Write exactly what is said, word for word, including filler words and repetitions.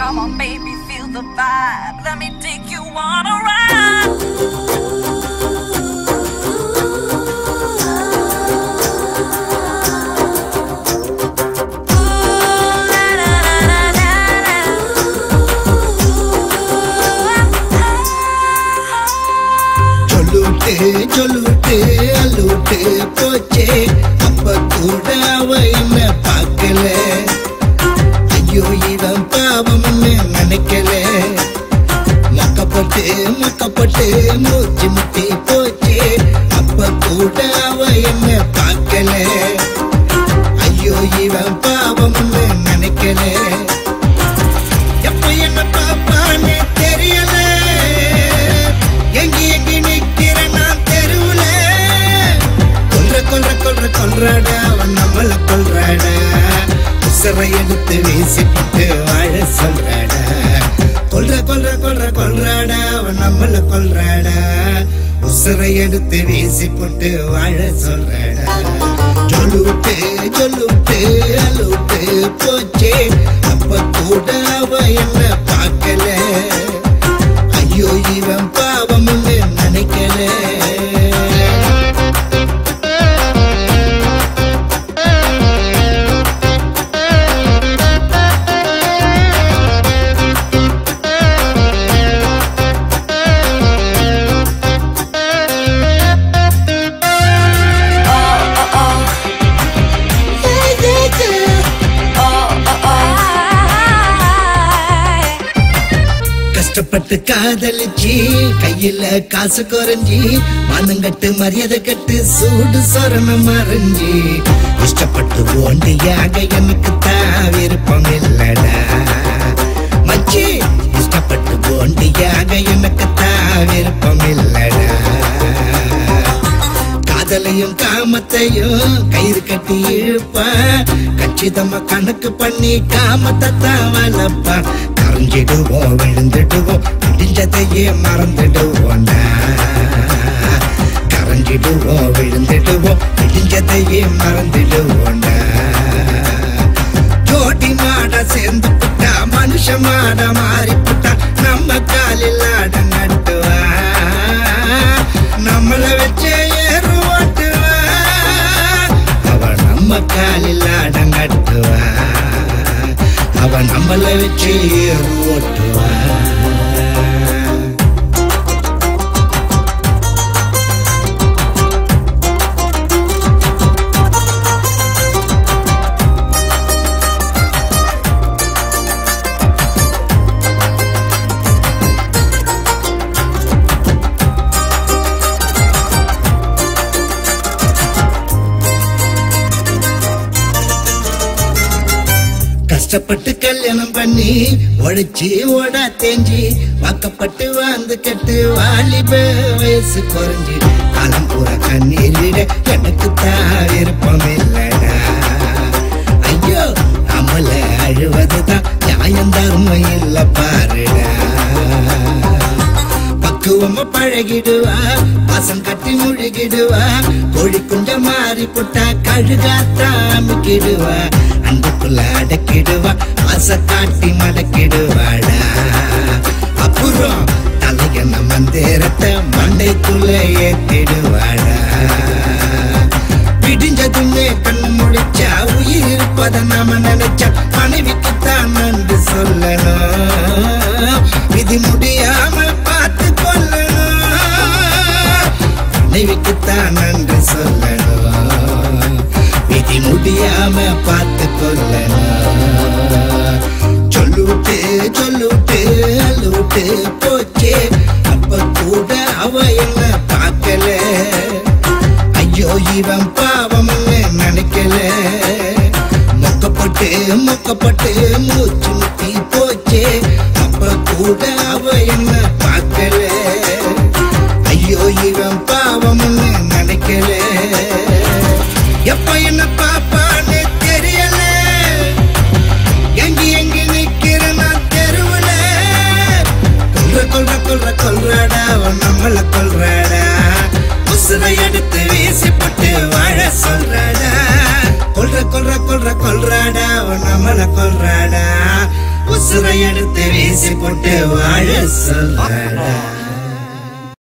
Come on baby, feel the vibe. Let me take you on a ride. சொல்லுட்டு அலுட்டு போச்சே அப்ப கூட அவ என்ன பார்க்கல ஐயோ இவன் பாவம்னு நினைக்கல மக்கப்பட்டு மக்கப்பட்டு மூச்சு முட்டி போச்சே அப்ப கூட அவ என்ன பார்க்கல ஐயோ இவன் பாவம்னு நினைக்கல எப்ப என்ன பாப்பான்னு தெரியல எங்கி எங்கி நிக்கிற நான் தெருவுல கொல்ற கொல்ற கொல்ற கொல்றாடா அவன் நம்மள கொல்றாடா உசரை எடுத்து வீசிட்டு வாழ சொல்றாடா கொல்ற கொல்ற கொல்ற கொல்றாடா அவன் நம்மள கொல்றாடா உசரை எடுத்து வீசி போட்டு வாழ சொல்றாடா ஜொல்லுட்டு ஜொல்லுட்டு அலுட்டு போச்சே அப்ப கூட அவ என்ன பார்க்கல ஐயோ இவன் பாவம்னு நினைக்கல கஷ்டப்பட்டு காதலிச்சு கையில காசு குறைஞ்சி மானங்கட்டு மரியாதை கட்டு சூடு சொரணம் மறைஞ்சி இஷ்டப்பட்டு ஓண்டியாக எனக்கு தான் விருப்பம் இல்லடா மச்சி இஷ்டப்பட்டு ஓண்டியாக எனக்கு தான் விருப்பம் இல்லடா காதலையும் காமத்தையும் கயிறு கட்டி இழுப்பா கச்சிதமா கணக்கு பண்ணி காமத்தை தான் வளர்ப்பா கரைஞ்சிடுவோம் விழுந்துடுவோம் முடிஞ்சதையே மறந்துடுவோண்டா கரைஞ்சிடுவோம் விழுந்துடுவோம் முடிஞ்சதையே மறந்துடுவோண்டா ஜோடி மாட சேர்ந்து புட்டா மனுஷ மாட மாறி புட்டா நம்ம காலில் ஆட நட்டுவா நம்மள வச்சே ஏறு ஓட்டுவா அவ நம்ம காலில் ஆட நட்டுவா அவ நம்மள வச்சு ஓட்டுவா கஷ்டப்பட்டு கல்யாணம் பண்ணி உழைச்சி ஓடா தேஞ்சி வாக்கப்பட்டு வாழ்ந்து கட்டு வாலிப வயசு குறைஞ்சி காலம் பூரா கண்ணீர் விட எனக்கு தான் விருப்பம் இல்லடா ஐயோ நம்மள அழுவதுதான் நியாயம் தர்மம் இல்ல பாருடா பக்குவமா பழகிடுவா பாசம் கட்டி முழுகிடுவா கோழி குஞ்ச மாறி புட்டா கழுகாத்தாமிக்கிடுவா அன்புக்குள்ள அடக்கிடுவா ஆசை காட்டி மடக்கிடுவாடா அப்புறம் தலையன மந்தேரத்தை மண்டைக்குள்ள ஏத்திடுவாடா விடிஞ்சதுமே கண் முடிச்சா உயிர் இருப்பத நாம நினைச்சா மனைவிக்குத்தான் நன்றி சொல்லணும் விதி முடியாம பார்த்து கொள்ளணும் மனைவிக்குத்தான் நன்றி சொல்லணும் விதி முடியாம பார்த்து கொள்ளணும் சொல்லுட்டு சொல்லுட்டு அலுட்டு போச்சே அப்ப கூட அவ என்ன பார்க்கல ஐயோ இவன் பாவம்னு நினைக்கல மொக்கப்பட்டு மொக்கப்பட்டு மூச்சு முட்டி போச்சே அப்ப கூட அவ என்ன பார்க்கல ஐயோ இவன் பாவம்னு நினைக்கல எப்ப என்ன பாப்பான்னு தெரியல எங்கி எங்கி நிக்கிற நான் தெருவுல கொல்ற கொல்ற கொல்ற கொல்றாடா அவன் நம்மள கொல்றாடா உசுரை எடுத்து வீசி போட்டு வாழ சொல்றாடா கொல்ற கொல்ற கொல்ற கொல்றாடா அவன் நம்மள கொல்றாடா எடுத்து வீசி போட்டு வாழ சொல்றடா.